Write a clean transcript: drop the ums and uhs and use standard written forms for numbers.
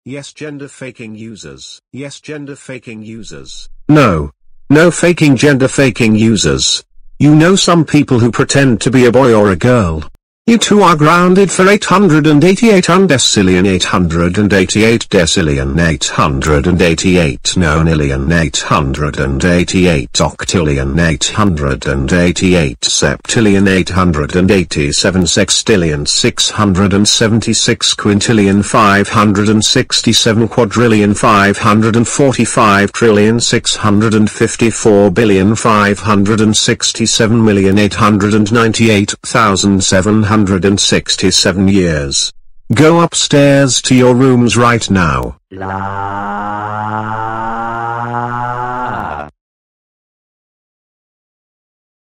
Yes, gender faking users. Yes, gender faking users. No. No faking gender faking users. You know some people who pretend to be a boy or a girl. You two are grounded for 888 undecillion 888 decillion 888 nonillion 888 octillion 888 septillion 887 sextillion 676 quintillion 567 quadrillion 545 trillion 654 billion 567 million 898,767 years. Go upstairs to your rooms right now.